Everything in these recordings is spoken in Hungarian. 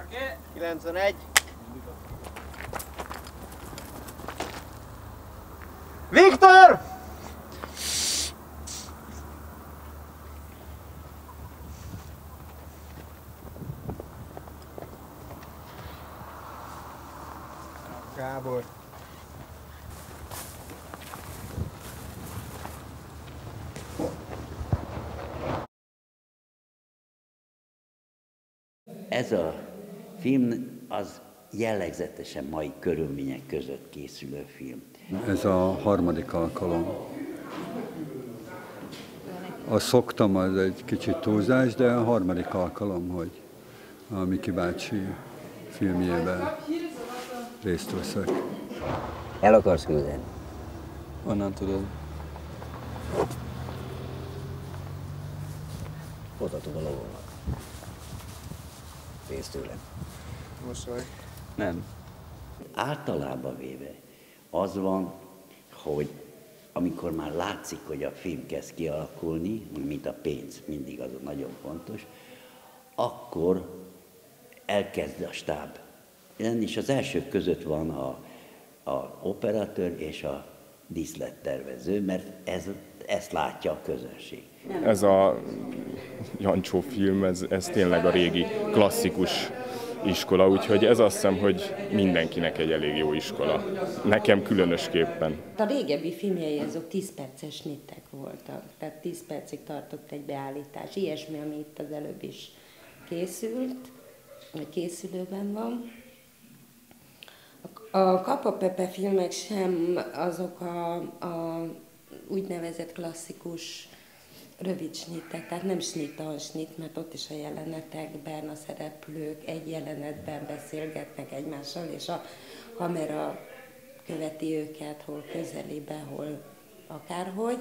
91. Viktor! Gábor. Ez a film az jellegzetesen mai körülmények között készülő film. Ez a harmadik alkalom. A szoktam, az egy kicsit túlzás, de a harmadik alkalom, hogy a Miki bácsi filmjében részt veszek. El akarsz küldeni? Honnan tudod? Odaadod a lovónak. Fész tőle. Mosoly. Nem. Általában véve az van, hogy amikor már látszik, hogy a film kezd kialakulni, mint a pénz, mindig az nagyon fontos, akkor elkezd a stáb. És az elsők között van a operatőr és a díszlettervező, mert ezt látja a közönség. Ez a Jancsó film, ez tényleg a régi klasszikus iskola, úgyhogy ez azt hiszem, hogy mindenkinek egy elég jó iskola. Nekem különösképpen. A régebbi filmjei azok 10 perces snittek voltak, tehát 10 percig tartott egy beállítás. Ilyesmi, ami itt az előbb is készült, vagy készülőben van. A Kapa Pepe filmek sem azok a úgynevezett klasszikus rövid snittek, tehát nem snit a snit, mert ott is a jelenetekben a szereplők egy jelenetben beszélgetnek egymással, és a kamera követi őket, hol közelébe, hol akárhogy.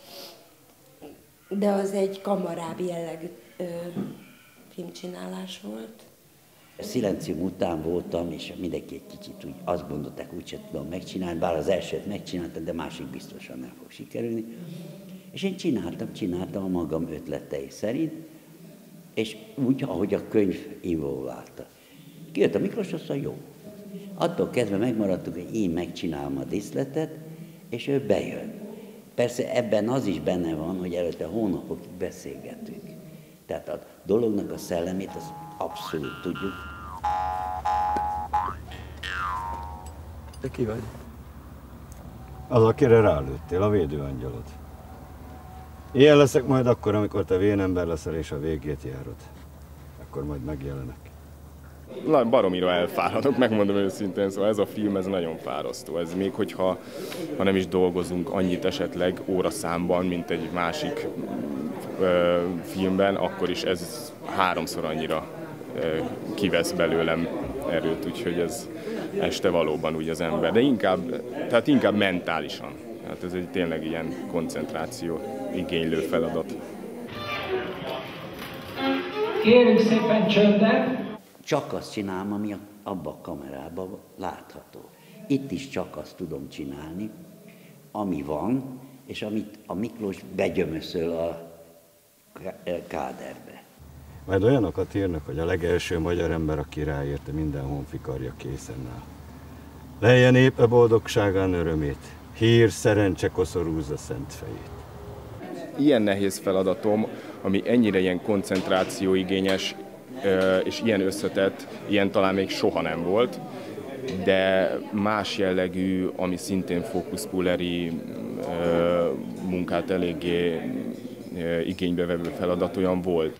De az egy kamarább jellegű filmcsinálás volt. A Szilencium után voltam, és mindenki egy kicsit úgy azt gondolták, úgyse tudom megcsinálni, bár az elsőt megcsináltam, de másik biztosan nem fog sikerülni. És én csináltam a magam ötletei szerint, és úgy, ahogy a könyv involválta. Kijött a Miklós, azt mondja, jó. Attól kezdve megmaradtuk, hogy én megcsinálom a díszletet, és ő bejön. Persze ebben az is benne van, hogy előtte hónapokig beszélgetünk. Tehát a dolognak a szellemét, az abszolút tudjuk. Te ki vagy? Az, akire rálőttél, a védőangyalod. Ilyen leszek majd akkor, amikor te vénember leszel és a végét járod. Akkor majd megjelenek. Baromira elfáradok, megmondom őszintén, szóval ez a film, ez nagyon fárasztó. Ez még hogyha nem is dolgozunk annyit esetleg óraszámban, mint egy másik filmben, akkor is ez 3-szor annyira kivesz belőlem erőt, úgyhogy ez este valóban úgy az ember. De inkább mentálisan. Hát ez egy tényleg ilyen koncentráció igénylő feladat. Kérjük szépen csöndet! Csak azt csinálom, ami abban a kamerában látható. Itt is csak azt tudom csinálni, ami van, és amit a Miklós begyömöszöl a káderbe. Majd olyanokat írnak, hogy a legelső magyar ember, aki ráérte, minden honfikarja készen áll. Leljen épp boldogságán örömét, hír, szerencse koszorúzza szent fejét. Ilyen nehéz feladatom, ami ennyire ilyen koncentrációigényes, és ilyen összetett, ilyen talán még soha nem volt, de más jellegű, ami szintén fókuszpulleri munkát eléggé igénybe vevő feladat olyan volt.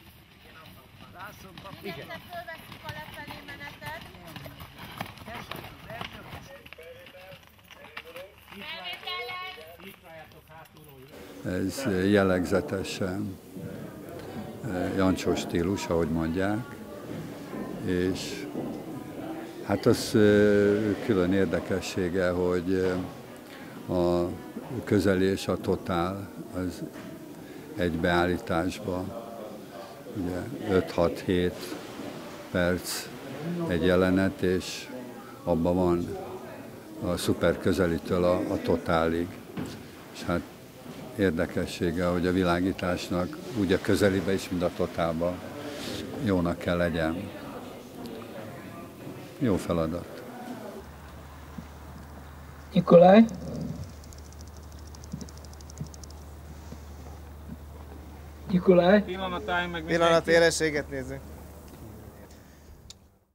Ez jellegzetesen Jancsó stílus, ahogy mondják, és hát az külön érdekessége, hogy a közeli és a totál az egy beállításban, ugye 5-6-7 perc egy jelenet, és abban van a szuper közelitől a totálig. És hát érdekessége, hogy a világításnak úgy a közelibe is, mint a totálba jónak kell legyen. jó feladat. Nikolaj? Nikolaj? Pillanat, élességet nézzük.